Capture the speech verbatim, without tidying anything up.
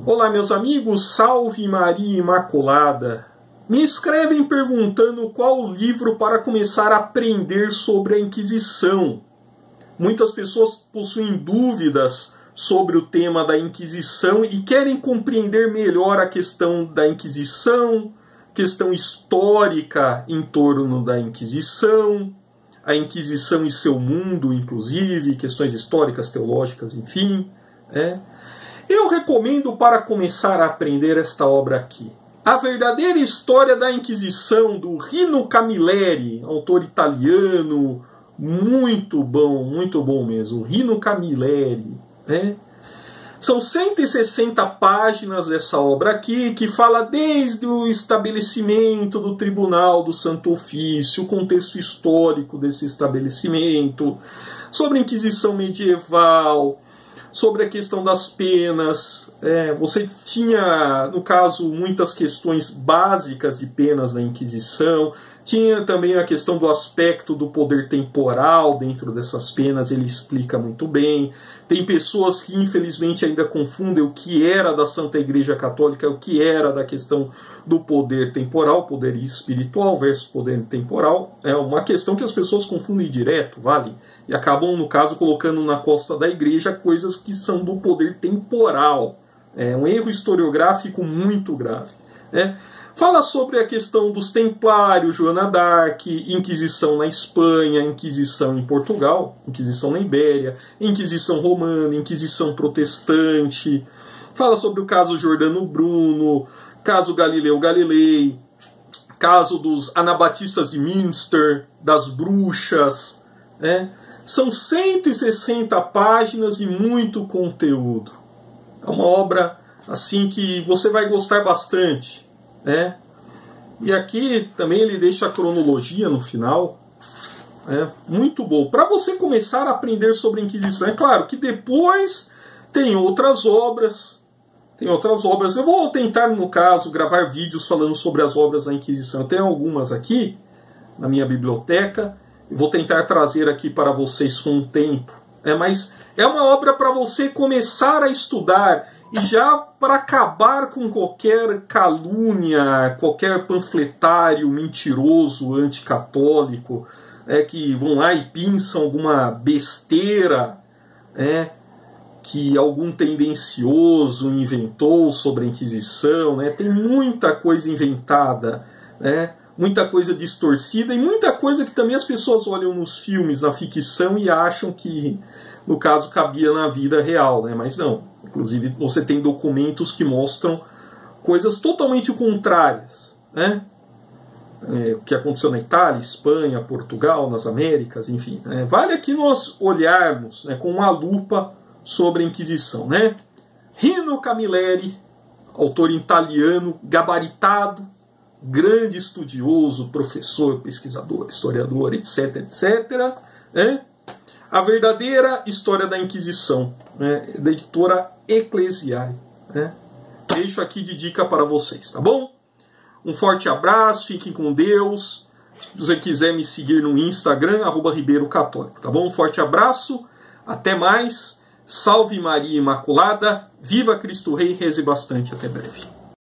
Olá, meus amigos, salve Maria Imaculada. Me escrevem perguntando qual livro para começar a aprender sobre a Inquisição. Muitas pessoas possuem dúvidas sobre o tema da Inquisição e querem compreender melhor a questão da Inquisição, questão histórica em torno da Inquisição, a Inquisição e seu mundo, inclusive, questões históricas, teológicas, enfim. É. Eu recomendo para começar a aprender esta obra aqui. A verdadeira história da Inquisição, do Rino Camilleri, autor italiano, muito bom, muito bom mesmo, Rino Camilleri. Né? São cento e sessenta páginas dessa obra aqui, que fala desde o estabelecimento do Tribunal do Santo Ofício, o contexto histórico desse estabelecimento, sobre a Inquisição medieval, sobre a questão das penas. É, você tinha, no caso, muitas questões básicas de penas da Inquisição. Tinha também a questão do aspecto do poder temporal dentro dessas penas, ele explica muito bem. Tem pessoas que, infelizmente, ainda confundem o que era da Santa Igreja Católica, o que era da questão do poder temporal, poder espiritual versus poder temporal. É uma questão que as pessoas confundem direto, vale? E acabam, no caso, colocando na costa da Igreja coisas que são do poder temporal. É um erro historiográfico muito grave. Né? Fala sobre a questão dos Templários, Joana d'Arc, Inquisição na Espanha, Inquisição em Portugal, Inquisição na Ibéria, Inquisição Romana, Inquisição Protestante. Fala sobre o caso Giordano Bruno, caso Galileu Galilei, caso dos Anabatistas de Münster, das bruxas. Né? São cento e sessenta páginas e muito conteúdo. É uma obra assim que você vai gostar bastante. É. E aqui também ele deixa a cronologia no final. É muito bom. Para você começar a aprender sobre a Inquisição. É claro que depois tem outras obras. Tem outras obras. Eu vou tentar, no caso, gravar vídeos falando sobre as obras da Inquisição. Eu tenho algumas aqui na minha biblioteca. Eu vou tentar trazer aqui para vocês com o tempo. É, mas é uma obra para você começar a estudar. E já para acabar com qualquer calúnia, qualquer panfletário mentiroso, anticatólico, é, que vão lá e pinçam alguma besteira é, que algum tendencioso inventou sobre a Inquisição. Né? Tem muita coisa inventada, né? Muita coisa distorcida e muita coisa que também as pessoas olham nos filmes, na ficção, e acham que, no caso, cabia na vida real. Né? Mas não. Inclusive, você tem documentos que mostram coisas totalmente contrárias. Né? É, o que aconteceu na Itália, Espanha, Portugal, nas Américas, enfim. É, vale aqui nós olharmos, né, com uma lupa sobre a Inquisição. Né? Rino Camilleri, autor italiano, gabaritado, grande estudioso, professor, pesquisador, historiador, etc, etcétera. Né? A verdadeira história da Inquisição, né, da editora Ecclesiae. Né? Deixo aqui de dica para vocês, tá bom? Um forte abraço, fiquem com Deus. Se você quiser me seguir no Instagram, arroba Ribeiro Católico, tá bom? Um forte abraço, até mais. Salve Maria Imaculada, viva Cristo Rei, reze bastante, até breve.